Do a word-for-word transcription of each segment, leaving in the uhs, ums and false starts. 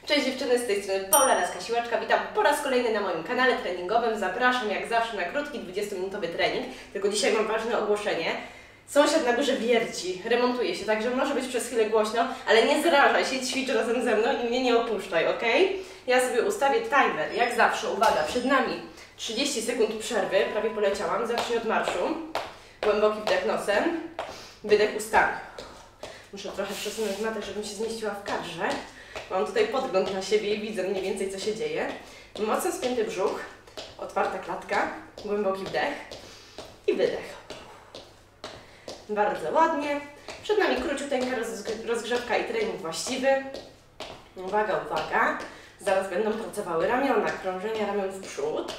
Cześć dziewczyny, z tej strony Paula Laska-Siłaczka. Witam po raz kolejny na moim kanale treningowym. Zapraszam jak zawsze na krótki dwudziestominutowy trening. Tylko dzisiaj mam ważne ogłoszenie. Sąsiad na górze wierci, remontuje się, także może być przez chwilę głośno, ale nie zrażaj się, ćwicz razem ze mną i mnie nie opuszczaj, ok? Ja sobie ustawię timer, jak zawsze, uwaga, przed nami trzydzieści sekund przerwy, prawie poleciałam, zacznij od marszu. Głęboki wdech nosem, wydech ustami. Muszę trochę przesunąć matę, żebym się zmieściła w kadrze. Mam tutaj podgląd na siebie i widzę mniej więcej, co się dzieje. Mocno spięty brzuch, otwarta klatka, głęboki wdech i wydech. Bardzo ładnie. Przed nami króciuteńka rozgrzewka i trening właściwy. Uwaga, uwaga. Zaraz będą pracowały ramiona, krążenia ramion w przód.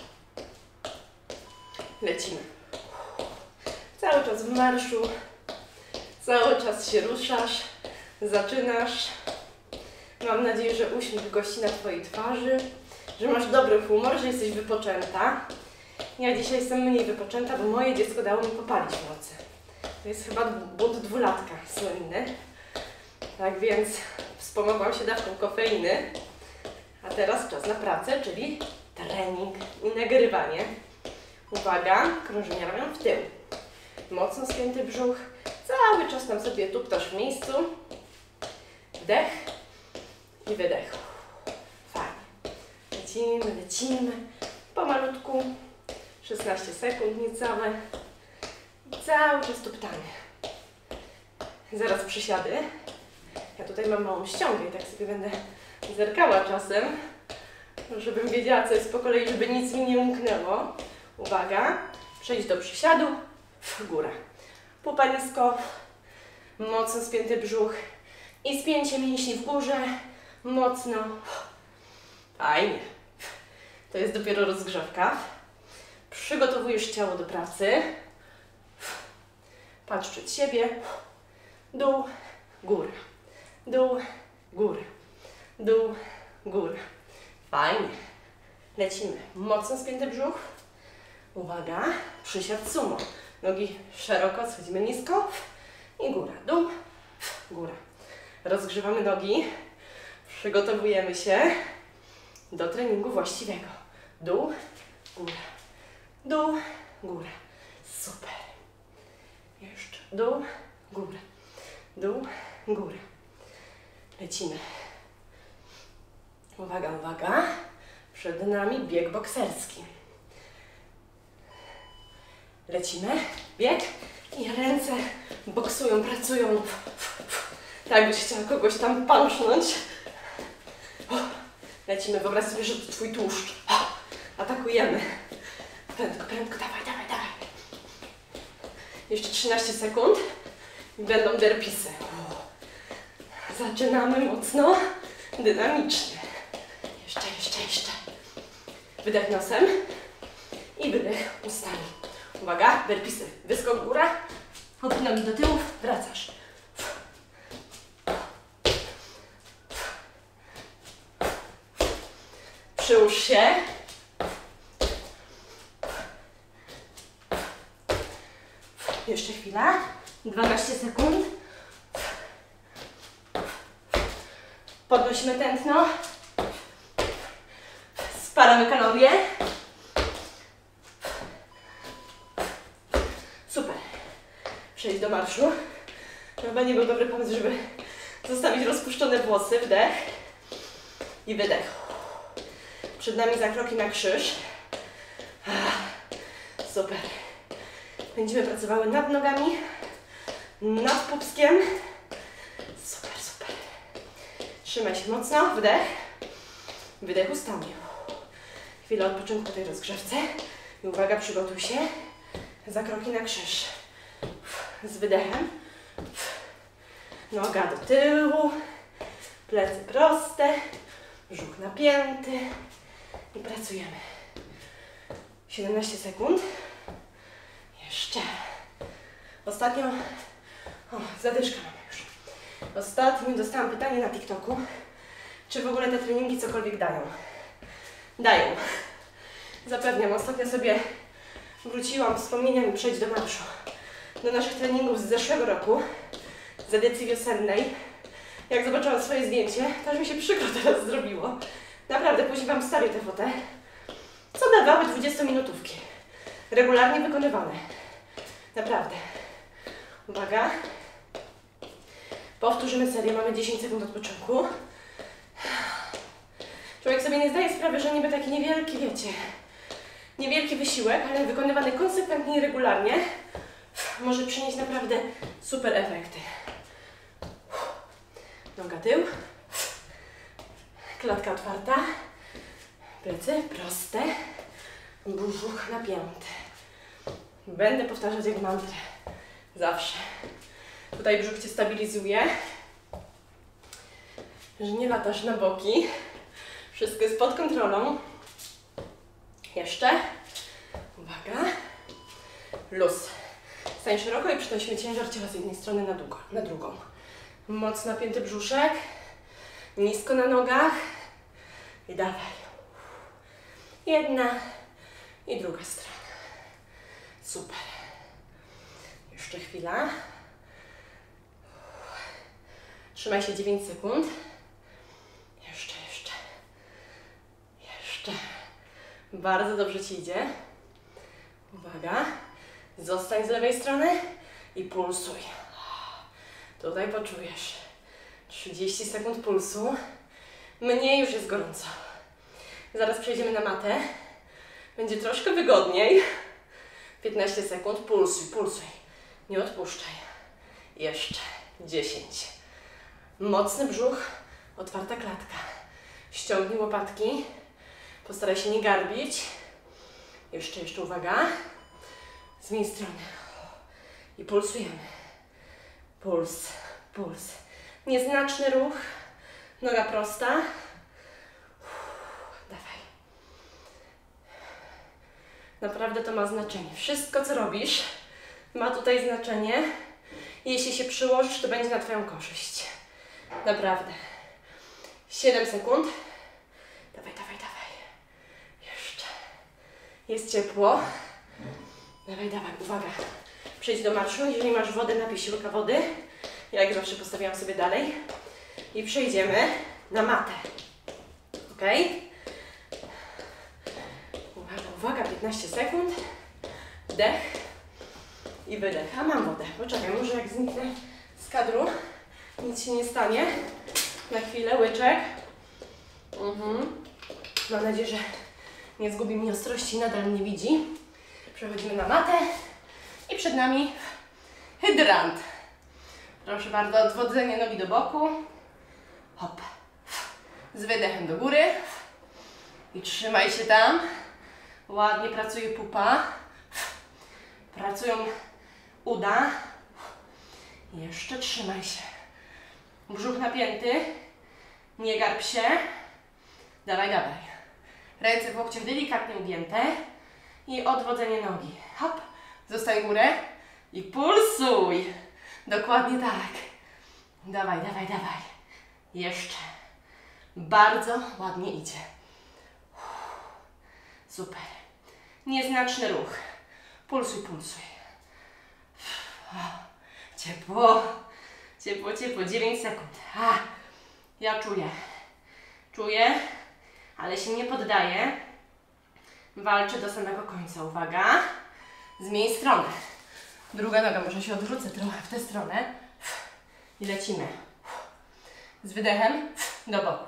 Lecimy. Cały czas w marszu. Cały czas się ruszasz. Zaczynasz. Mam nadzieję, że uśmiech gości na Twojej twarzy, że masz dobry humor, że jesteś wypoczęta. Ja dzisiaj jestem mniej wypoczęta, bo moje dziecko dało mi popalić w nocy. To jest chyba bunt dwulatka słynny. Tak więc wspomogłam się dawką kofeiny. A teraz czas na pracę, czyli trening i nagrywanie. Uwaga, krążenie ramion w tył. Mocno spięty brzuch. Cały czas tam sobie tuptasz w miejscu. Wdech i wydech. Fajnie. Lecimy, lecimy. Pomalutku. szesnaście sekund niecałe. Cały czas tuptamy. Zaraz przysiady. Ja tutaj mam małą ściągę i tak sobie będę zerkała czasem, żebym wiedziała, co jest po kolei, żeby nic mi nie umknęło. Uwaga. Przejdź do przysiadu. W górę. Pupa nisko. Mocno spięty brzuch. I spięcie mięśni w górze. Mocno. Fajnie. To jest dopiero rozgrzewka. Przygotowujesz ciało do pracy. Patrz przed siebie. Dół, góra. Dół, góra. Dół, góra. Fajnie. Lecimy. Mocno spięty brzuch. Uwaga. Przysiad sumo. Nogi szeroko, schodzimy nisko. I góra. Dół, góra. Rozgrzewamy nogi. Przygotowujemy się do treningu właściwego. Dół, góra. Dół, góra. Super. Jeszcze dół, góra. Dół, góra. Lecimy. Uwaga, uwaga. Przed nami bieg bokserski. Lecimy. Bieg i ręce boksują, pracują. Tak, byś chciała kogoś tam pancznąć. Lecimy. Wyobraź sobie, że to Twój tłuszcz. Atakujemy. Prędko, prędko. Dawaj, dawaj, dawaj. Jeszcze trzynaście sekund i będą derpisy. Zaczynamy mocno, dynamicznie. Jeszcze, jeszcze, jeszcze. Wydech nosem i wydech ustami. Uwaga, derpisy. Wyskok góra, odpinamy do tyłu, wracasz. Przyłóż się. Jeszcze chwila. dwanaście sekund. Podnosimy tętno. Spalamy kalorie. Super. Przejdź do marszu. Chyba nie był dobry pomysł, żeby zostawić rozpuszczone włosy. Wdech i wydech. Przed nami zakroki na krzyż. Super. Będziemy pracowały nad nogami, nad pupskiem. Super, super. Trzymaj się mocno. Wdech. Wydech ustami. Chwilę odpoczynku po tej rozgrzewce. I uwaga, przygotuj się. Zakroki na krzyż. Z wydechem. Noga do tyłu. Plecy proste. Brzuch napięty. I pracujemy. siedemnaście sekund. Jeszcze. Ostatnio... O, zadyszka mamy już. Ostatnio dostałam pytanie na TikToku, czy w ogóle te treningi cokolwiek dają. Dają. Zapewniam, ostatnio sobie wróciłam wspomnieniami przejść do marszu. Do naszych treningów z zeszłego roku, z edycji wiosennej. jak zobaczyłam swoje zdjęcie, to aż mi się przykro teraz zrobiło. Naprawdę, później Wam wstawię tę fotę. Co dawały dwudziestominutówki. Regularnie wykonywane. Naprawdę. Uwaga. Powtórzymy serię, mamy dziesięć sekund odpoczynku. Człowiek sobie nie zdaje sprawy, że niby taki niewielki, wiecie, niewielki wysiłek, ale wykonywany konsekwentnie i regularnie może przynieść naprawdę super efekty. Noga tył. Klatka otwarta. Plecy proste. Brzuch napięty. Będę powtarzać jak mantrę. Zawsze. Tutaj brzuch Cię stabilizuje. Że nie latasz na boki. Wszystko jest pod kontrolą. Jeszcze. Uwaga. Luz. Stań szeroko i przenośmy ciężar ciała z jednej strony na, długo, na drugą. Mocno napięty brzuszek. Nisko na nogach. I dawaj. Jedna i druga strona. Super. Jeszcze chwila. Trzymaj się dziewięć sekund. Jeszcze, jeszcze. Jeszcze. Bardzo dobrze Ci idzie. Uwaga. Zostań z lewej strony i pulsuj. Tutaj poczujesz. trzydzieści sekund pulsu. Mniej już jest gorąco. Zaraz przejdziemy na matę. Będzie troszkę wygodniej. piętnaście sekund. Pulsuj, pulsuj. Nie odpuszczaj. Jeszcze. dziesięć. Mocny brzuch. Otwarta klatka. Ściągnij łopatki. Postaraj się nie garbić. Jeszcze, jeszcze uwaga. Zmień stronę. I pulsujemy. Puls, puls. Nieznaczny ruch. Noga prosta. Dawaj. Naprawdę to ma znaczenie. Wszystko, co robisz, ma tutaj znaczenie. Jeśli się przyłożysz, to będzie na Twoją korzyść. Naprawdę. siedem sekund. Dawaj, dawaj, dawaj. Jeszcze. Jest ciepło. Dawaj, dawaj, uwaga. Przejdź do marszu. Jeżeli masz wodę, napij się łyka wody. Ja jak zawsze postawiłam sobie dalej. I przejdziemy na matę. Ok? Uwaga, uwaga, piętnaście sekund. Wdech i wydech. A mam wodę. Poczekaj, może jak zniknę z kadru, nic się nie stanie. Na chwilę łyczek. Mhm. Mam nadzieję, że nie zgubi mi ostrości i nadal mnie widzi. Przechodzimy na matę i przed nami hydrant. Proszę bardzo, odwodzenie nogi do boku. Hop. Z wydechem do góry. I trzymaj się tam. Ładnie pracuje pupa. Pracują uda. Jeszcze trzymaj się. Brzuch napięty. Nie garb się. Dawaj, dawaj. Ręce w łokciach delikatnie ugięte. I odwodzenie nogi. Hop. Zostań górę. I pulsuj. Dokładnie tak. Dawaj, dawaj, dawaj. Jeszcze. Bardzo ładnie idzie. Super. Nieznaczny ruch. Pulsuj, pulsuj. Ciepło. Ciepło, ciepło. dziewięć sekund. A, ja czuję. Czuję, ale się nie poddaję. Walczę do samego końca. Uwaga. Zmień stronę. Druga noga, może się odwrócę trochę w tę stronę. I lecimy. Z wydechem do boku.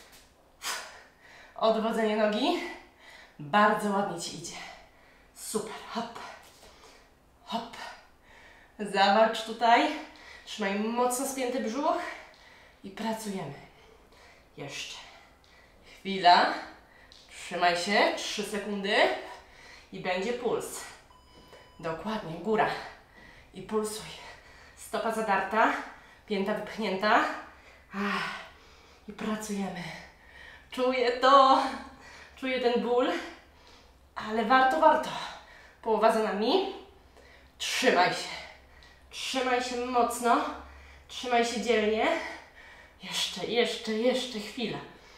Odwodzenie nogi. Bardzo ładnie Ci idzie. Super. Hop. Hop. Zawalcz tutaj. Trzymaj mocno spięty brzuch. I pracujemy. Jeszcze. Chwila. Trzymaj się. trzy sekundy. I będzie puls. Dokładnie. Góra. I pulsuj. Stopa zadarta. Pięta wypchnięta. Ach. I pracujemy. Czuję to. Czuję ten ból. Ale warto, warto. Połowa za nami. Trzymaj się. Trzymaj się mocno. Trzymaj się dzielnie. Jeszcze, jeszcze, jeszcze chwila.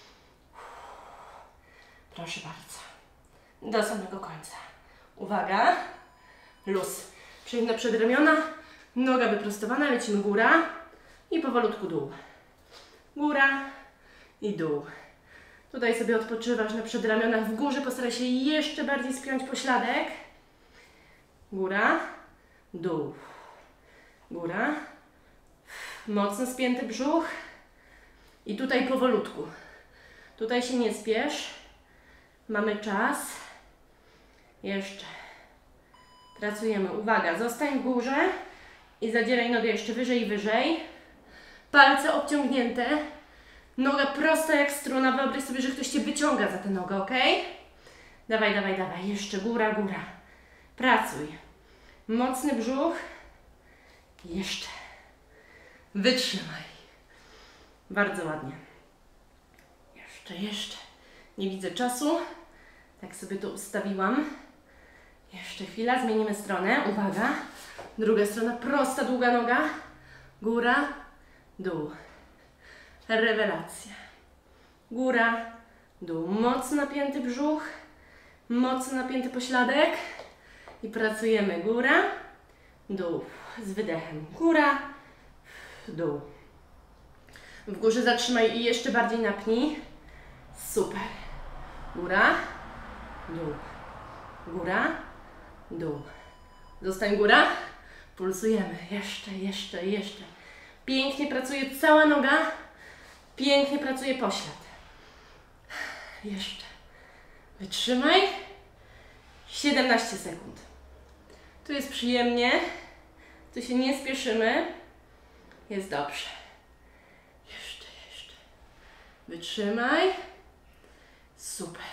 Proszę bardzo. Do samego końca. Uwaga. Luz. Przejdź na przedramiona. Noga wyprostowana. Lecimy góra. I powolutku dół. góra i dół. Tutaj sobie odpoczywasz na przedramionach w górze, postaraj się jeszcze bardziej spiąć pośladek. Góra, dół, góra, mocno spięty brzuch i tutaj powolutku. Tutaj się nie spiesz, mamy czas. Jeszcze. Pracujemy. Uwaga, zostań w górze i zadzieraj nogę jeszcze wyżej i wyżej. Palce obciągnięte. Noga prosta jak struna. Wyobraź sobie, że ktoś Cię wyciąga za tę nogę, ok? Dawaj, dawaj, dawaj. Jeszcze góra, góra. Pracuj. Mocny brzuch. Jeszcze. Wytrzymaj. Bardzo ładnie. Jeszcze, jeszcze. Nie widzę czasu. Tak sobie to ustawiłam. Jeszcze chwila, zmienimy stronę. Uwaga. Druga strona, prosta, długa noga. Góra, dół. Rewelacja. Góra, dół. Mocno napięty brzuch. Mocno napięty pośladek. I pracujemy. Góra, dół. Z wydechem. Góra, dół. W górze zatrzymaj i jeszcze bardziej napnij. Super. Góra, dół. Góra, dół. Zostań góra. Pulsujemy. Jeszcze, jeszcze, jeszcze. Pięknie pracuje cała noga. Pięknie pracuje poślad. Jeszcze. Wytrzymaj. siedemnaście sekund. Tu jest przyjemnie. Tu się nie spieszymy. Jest dobrze. Jeszcze, jeszcze. Wytrzymaj. Super.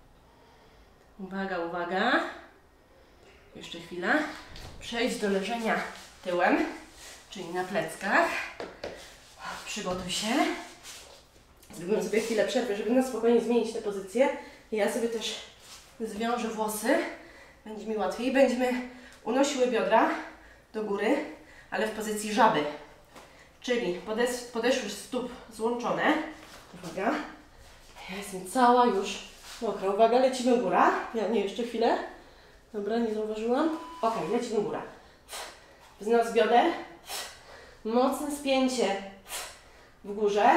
Uwaga, uwaga. Jeszcze chwila. Przejdź do leżenia tyłem, czyli na pleckach. Przygotuj się. Zrobimy sobie chwilę przerwy, żeby na spokojnie zmienić tę pozycję. Ja sobie też zwiążę włosy. Będzie mi łatwiej. Będziemy unosiły biodra do góry, ale w pozycji żaby. Czyli podes podeszły stóp złączone. Uwaga. Ja jestem cała już mokra. Uwaga, lecimy góra. Ja nie, jeszcze chwilę. Dobra, nie zauważyłam. Ok, lecimy góra. Wznos bioder. Mocne spięcie w górze.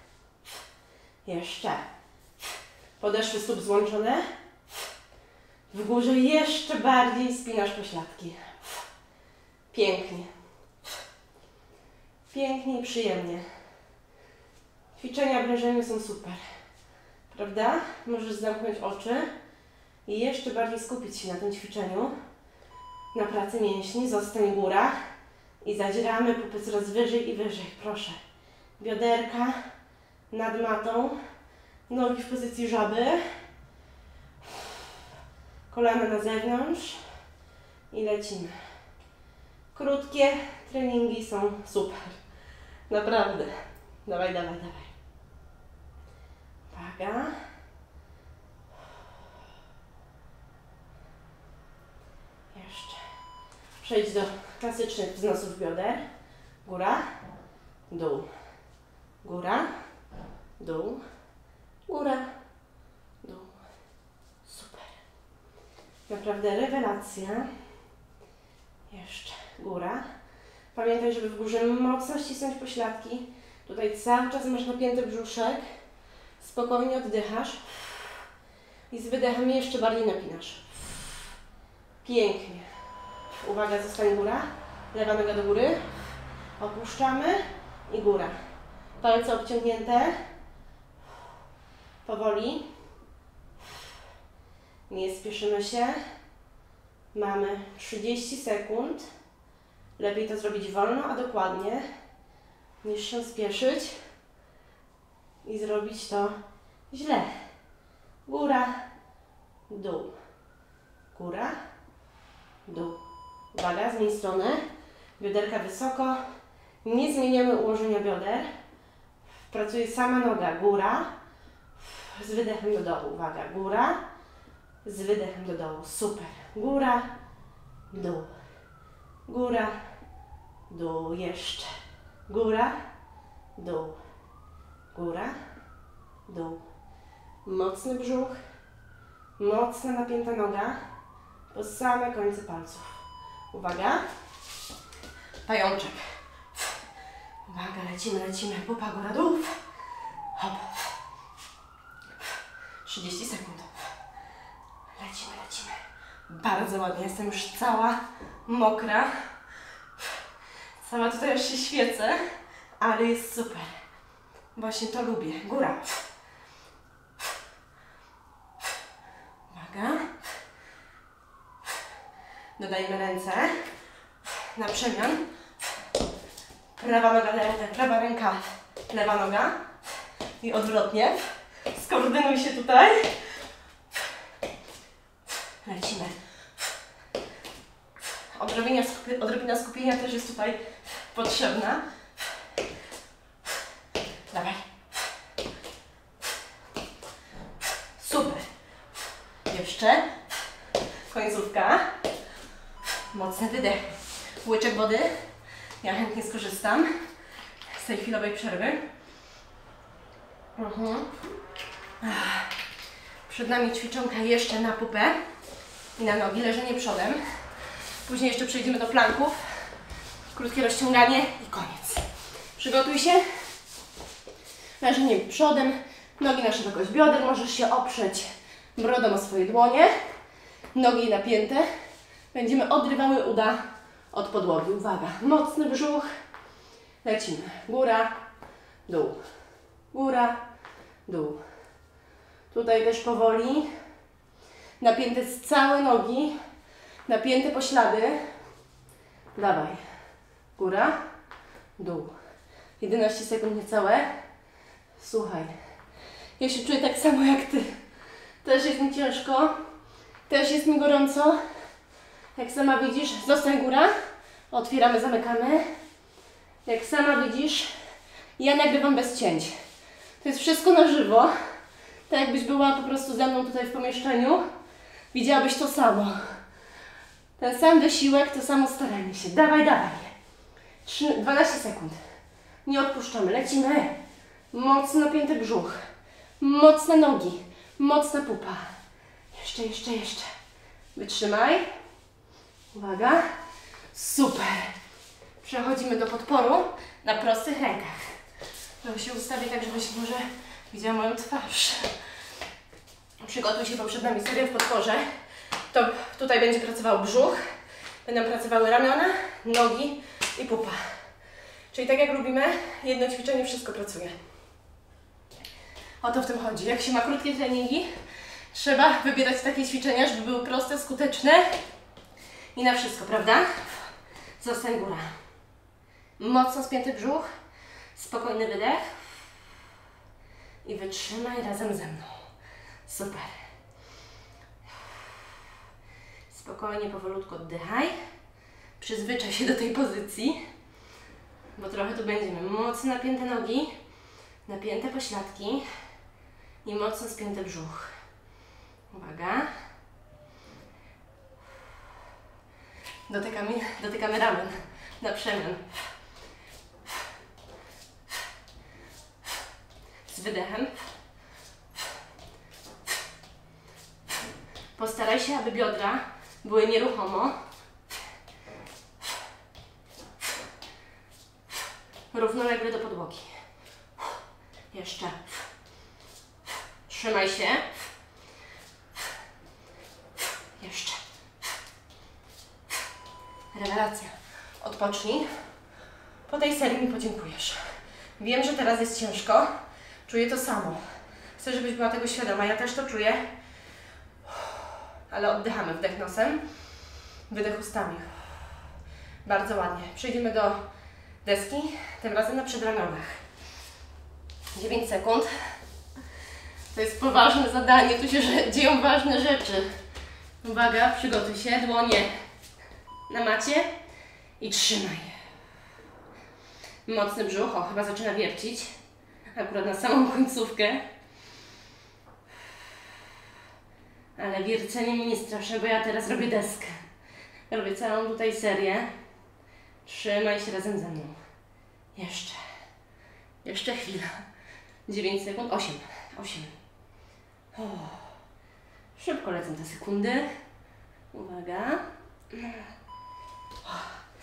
Jeszcze. Podeszwy stóp złączone. W górze jeszcze bardziej spinasz pośladki. Pięknie. Pięknie i przyjemnie. Ćwiczenia w leżeniu są super. Prawda? Możesz zamknąć oczy i jeszcze bardziej skupić się na tym ćwiczeniu. Na pracy mięśni. Zostań góra i zadzieramy pupy coraz wyżej i wyżej. Proszę. Bioderka nad matą. Nogi w pozycji żaby. Kolana na zewnątrz. I lecimy. Krótkie treningi są super. Naprawdę. Dawaj, dawaj, dawaj. Uwaga. Jeszcze. Przejdź do klasycznych wznosów bioder. Góra, dół. Góra, dół. Góra, dół. Super. Naprawdę rewelacja. Jeszcze. Góra. Pamiętaj, żeby w górze mocno ścisnąć pośladki. Tutaj cały czas masz napięty brzuszek. Spokojnie oddychasz. I z wydechem jeszcze bardziej napinasz. Pięknie. Uwaga, zostań góra. Lewa noga do góry. Opuszczamy. I góra. Palce obciągnięte. Powoli. Nie spieszymy się. Mamy trzydzieści sekund. Lepiej to zrobić wolno, a dokładnie, niż się spieszyć i zrobić to źle. Góra, dół. Góra, dół. Uwaga, zmień stronę. Bioderka wysoko. Nie zmieniamy ułożenia bioder. Pracuje sama noga. Góra. Z wydechem do dołu. Uwaga. Góra. Z wydechem do dołu. Super. Góra, dół. Góra, dół. Jeszcze. Góra, dół. Góra, dół. Mocny brzuch. Mocna napięta noga. Po same końce palców. Uwaga. Pajączek. Uwaga, lecimy, lecimy. Pupa, góra, dół. Hop. trzydzieści sekund. Lecimy, lecimy. Bardzo ładnie. Jestem już cała mokra. Sama tutaj już się świecę, ale jest super. Właśnie to lubię. Góra. Uwaga. Dodajmy ręce na przemian. Prawa noga, prawa ręka, lewa noga. I odwrotnie. Skoordynuj się tutaj. Lecimy. Odrobina, skupi odrobina skupienia też jest tutaj potrzebna. Dawaj. Super. Jeszcze. Końcówka. Mocny wydech. Łyczek wody. Ja chętnie skorzystam z tej chwilowej przerwy. Mhm. Przed nami ćwiczonka jeszcze na pupę i na nogi, leżenie przodem. Później jeszcze przejdziemy do planków. Krótkie rozciąganie i koniec. Przygotuj się. Leżenie przodem, nogi na szerokość bioder. Możesz się oprzeć brodą o swoje dłonie. Nogi napięte. Będziemy odrywały uda od podłogi. Uwaga, mocny brzuch. Lecimy. Góra, dół. Góra, dół. Tutaj też powoli. Napięte z całe nogi. Napięte poślady. Dawaj. Góra, dół. jedenaście sekund niecałe. Słuchaj. Ja się czuję tak samo jak Ty. Też jest mi ciężko. Też jest mi gorąco. Jak sama widzisz, zostań góra. Otwieramy, zamykamy. Jak sama widzisz, ja nagrywam bez cięć. To jest wszystko na żywo. Tak jakbyś była po prostu ze mną tutaj w pomieszczeniu. Widziałabyś to samo. Ten sam wysiłek, to samo staranie się. Dawaj, dawaj. dwanaście sekund. Nie odpuszczamy. Lecimy. Mocno napięty brzuch. Mocne nogi. Mocna pupa. Jeszcze, jeszcze, jeszcze. Wytrzymaj. Uwaga. Super. Przechodzimy do podporu na prostych rękach. To się ustawię tak, żebyś może widziała moją twarz. Przygotuj się, bo przed nami seria w podporze. To tutaj będzie pracował brzuch. Będą pracowały ramiona, nogi i pupa. Czyli tak jak lubimy, jedno ćwiczenie wszystko pracuje. O to w tym chodzi. Jak się ma krótkie treningi, trzeba wybierać takie ćwiczenia, żeby były proste, skuteczne i na wszystko, prawda? Zostań góra. Mocno spięty brzuch, spokojny wydech i wytrzymaj razem ze mną. Super. Spokojnie, powolutku oddychaj. Przyzwyczaj się do tej pozycji, bo trochę tu będziemy. Mocno napięte nogi, napięte pośladki i mocno spięty brzuch. Uwaga. Dotykamy, dotykamy ramen na przemian. Z wydechem. Postaraj się, aby biodra były nieruchomo. Równolegle do podłogi. Jeszcze. Trzymaj się. Jeszcze. Rewelacja. Odpocznij. Po tej serii mi podziękujesz. Wiem, że teraz jest ciężko. Czuję to samo. Chcę, żebyś była tego świadoma. Ja też to czuję. Ale oddychamy. Wdech nosem. Wydech ustami. Bardzo ładnie. Przejdziemy do deski. Tym razem na przedramionach. dziewięć sekund. To jest poważne zadanie. Tu się dzieją ważne rzeczy. Uwaga, przygotuj się. Dłonie na macie i trzymaj. Mocny brzuch. O, chyba zaczyna wiercić. Akurat na samą końcówkę. Ale wiercenie mi nie straszy, bo ja teraz robię deskę. Robię całą tutaj serię. Trzymaj się razem ze mną. Jeszcze. Jeszcze chwila. dziewięć sekund. osiem. osiem. O. Szybko lecą te sekundy. Uwaga. O.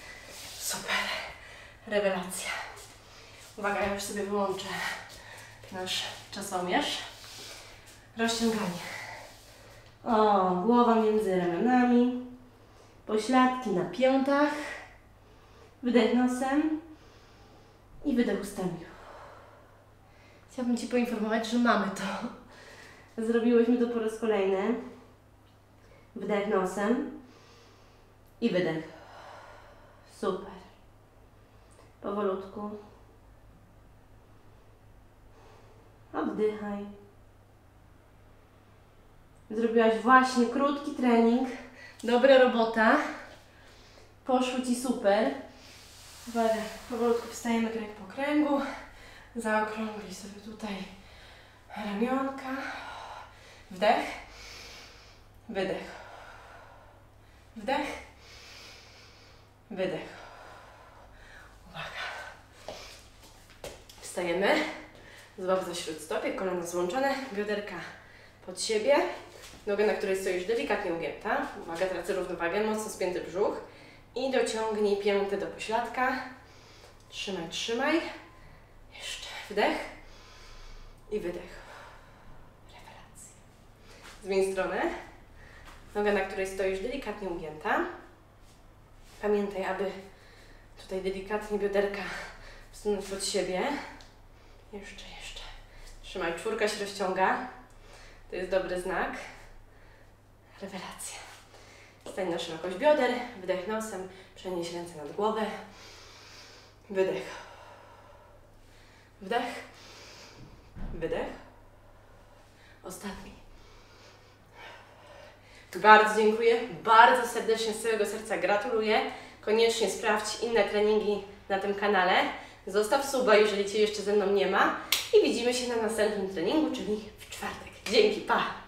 Super. Rewelacja. Uwaga, ja już sobie wyłączę nasz czasomierz. Rozciąganie. O, głowa między ramionami. Pośladki na piętach. Wydech nosem i wydech ustami. Chciałabym Ci poinformować, że mamy to. Zrobiłyśmy to po raz kolejny. Wdech nosem i wydech. Super. Powolutku. Oddychaj. Zrobiłaś właśnie krótki trening. Dobra robota. Poszło Ci super. Uwaga, powolutku wstajemy kręg po kręgu. Zaokrąglij sobie tutaj ramionka. Wdech. Wydech. Wdech. Wydech. Uwaga. Wstajemy. Złap za śródstopie, kolana złączone, bioderka pod siebie. Nogę, na której stoisz, delikatnie ugięta. Uwaga, tracę równowagę, mocno spięty brzuch. I dociągnij piętę do pośladka. Trzymaj, trzymaj. Jeszcze wdech i wydech. Rewelacja. Zmień stronę. Noga, na której stoisz, delikatnie ugięta. Pamiętaj, aby tutaj delikatnie bioderka wsunąć pod siebie. Jeszcze, jeszcze. Trzymaj, czwórka się rozciąga. To jest dobry znak. Rewelacja. Stań na szerokość bioder, wdech nosem, przenieś ręce nad głowę. Wydech. Wdech. Wydech. Ostatni. Bardzo dziękuję, bardzo serdecznie z całego serca gratuluję. Koniecznie sprawdź inne treningi na tym kanale. Zostaw suba, jeżeli Cię jeszcze ze mną nie ma. I widzimy się na następnym treningu, czyli w czwartek. Dzięki, pa!